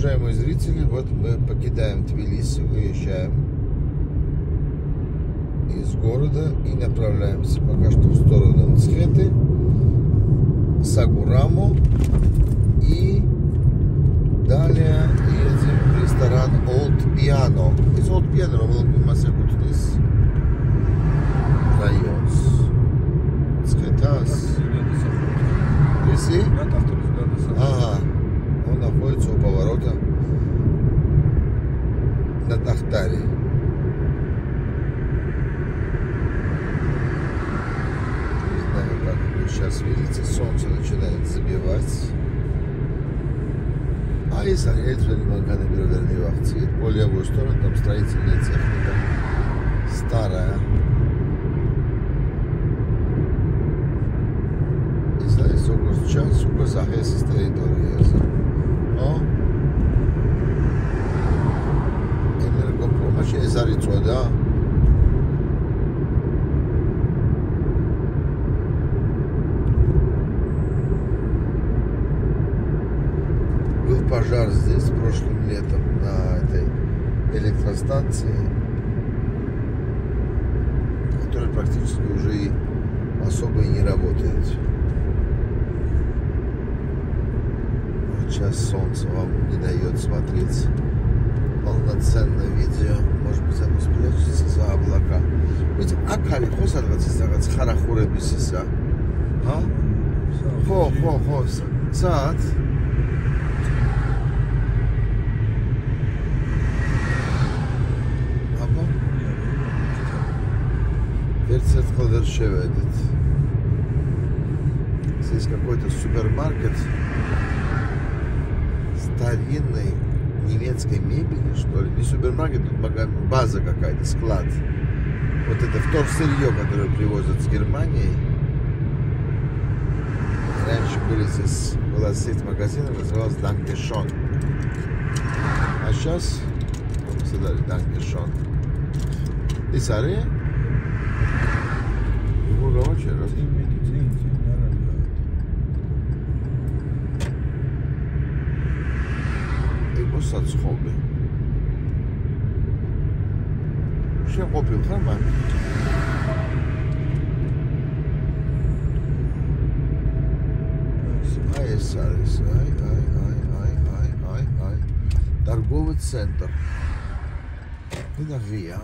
Уважаемые зрители, вот мы покидаем Тбилиси, выезжаем из города и направляемся пока что в сторону Мцхеты, Сагураму и далее едем в ресторан Old Piano. Из Old Piano мы масекутнис район. Мцхетас. Если? Ага. Он находится у поворота на Тахтаре. Не знаю, как вы сейчас видите, солнце начинает забивать. А из Аргельцвели Магана Бюроверный Вахцит, по левую сторону, там строительная техника старая. И знаете, сколько сейчас, сколько захес из территории. О, энергопомощь из Арицода. Был пожар здесь прошлым летом на этой электростанции, которая практически уже и особо и не работает. Сейчас солнце вам не дает смотреть полноценное видео. Может быть, оно спрячется за облака. Ведь акали хосадгацисагац харахуребисиса. А? Хо. Цат. Аба? Верцет Холвершеведет. Здесь какой-то супермаркет старинной немецкой мебели, что ли. Не супермаркет, тут база какая-то, склад. Вот это вторсырье, которое привозят с Германии. Раньше была сеть магазинов, называлась Dankeschön. А сейчас сказали Dankeschön. И царе? Его очень раз. Მოსად ხობე. შეყოფილ ხარ მან? აი ეს არის, აი. Торговый центр. Это ВИА.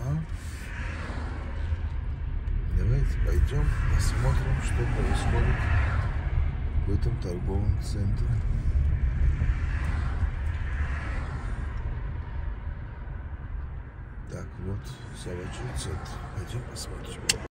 Давайте пойдем посмотрим, что происходит в этом торговом центре. Так, вот, собачий центр. Пойдем посмотрим.